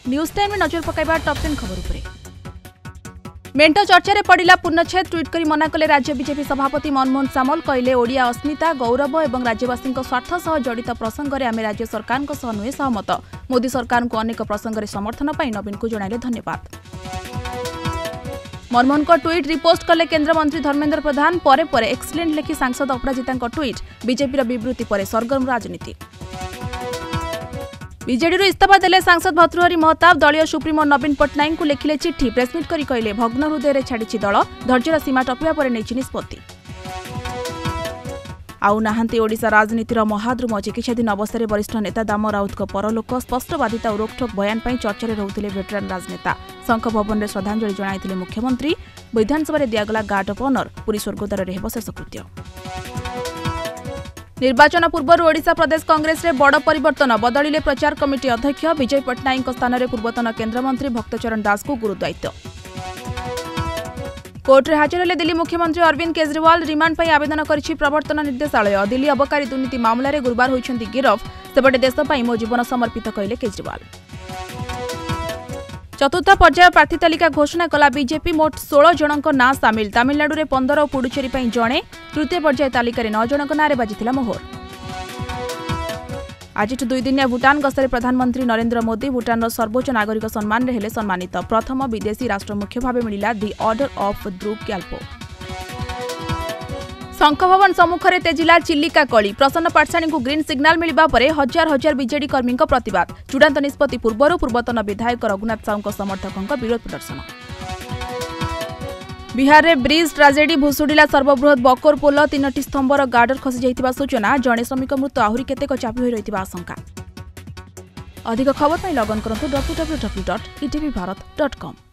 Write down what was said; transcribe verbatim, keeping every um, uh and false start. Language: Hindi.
न्यूज टाइम में नजर पकाइबा टॉप टेन खबर उपरे। मेंट चर्चा पड़ा पूर्णछेद ट्वीट कर मना कले राज्य बीजेपी सभापति मनमोहन सामल कहले ओडिया अस्मिता गौरव और राज्यवासी स्वार्थ सह जड़ित प्रसंग में आम राज्य सरकार नुहे सहमत। मोदी सरकार को अनेक प्रसंग में समर्थन पर नवीन को जणाइले धन्यवाद। मनमोहन को ट्वीट रिपोस्ट कले केन्द्रमंत्री धर्मेन्द्र प्रधान परे परे एक्सीलेंट लेखि सांसद अपराजिता ट्वीट बीजेपी विवृत्ति पर सरगर्म राजनीति। बीजेडी इस्तीफा देले सांसद भर्तृहरि महताब दलीय सुप्रीमो नवीन पट्टनायक को लिखिले चिट्ठी प्रेसमिट करी कहले भग्न हृदय छाड़ी दल धैर्यर सीमा टपिया पर निष्पत्ति। आउ नाहांती ओडिशा राजनीतिर महाद्रुम चिकित्साधीन अवस्था वरिष्ठ नेता दाम राउत परलोक स्पष्टवादिता और रोकठोक बयान पर चर्चा रहुले वेटरान राजनेता। शंख भवन में श्रद्धांजलि जणाइथिले मुख्यमंत्री। विधानसभा दियागला guard of honour Puri Swargadwar हेब शेषकृत्य। निर्वाचन पूर्व ओडिशा प्रदेश कांग्रेस रे बड़ परिवर्तन बदलिले प्रचार कमिटी अध्यक्ष विजय पट्टनायक स्थान में पूर्वतन केन्द्रमंत्री भक्तचरण दास को गुरुदायित्व। कोर्ट रे हाजिर हेले दिल्ली मुख्यमंत्री अरविंद केजरीवाल रिमांड पर आवेदन करिछि प्रवर्तन निर्देशालय। दिल्ली अबकारी दुर्नीति मामला रे गुरुवार होइछन्ति गिरफ सेपटे देश पई मो जीवन समर्पित कहले केजरीवाल। चतुर्थ पर्याय प्रार्थी तालिका घोषणा कला बीजेपी मोट सोलह जनक ना सामिल। तमिलनाडु रे पंद्रह और पुडुचेरी पई जणे। तृतीय पर्याय तालिका रे नौ जनक नारे बाजिथिला मोहर। आज दुई दिनिया भूटान गस्तरे प्रधानमंत्री नरेंद्र मोदी भूटान सर्वोच्च नागरिक सम्मान रे हेले सम्मानित। प्रथम विदेशी राष्ट्र मुख्य भाव मिला the order of Druk Gyalpo. Shankha Bhawan सम्मुख में तेजिला चिल्लिका कली। प्रसन्न पाठशाणी को ग्रीन सिग्नाल मिलवा पर हजार हजार बीजेडी कर्मी प्रतिवाद। चूड़ांत निष्पत्ति पूर्व पूर्वतन विधायक रघुनाथ साहू समर्थकों विरोध प्रदर्शन। बिहार में ब्रिज ट्राजेडी भुशुड़िला सर्वबृहत बकोर पोल तीन स्तंभर गार्डर खसी जाइथिबा सूचना। जड़े श्रमिक मृत्यु आहुरी केतेक चापी होई रहिथिबा आशंका। अधिक खबर पर लगन करंतु W W W dot E T V Bharat dot com.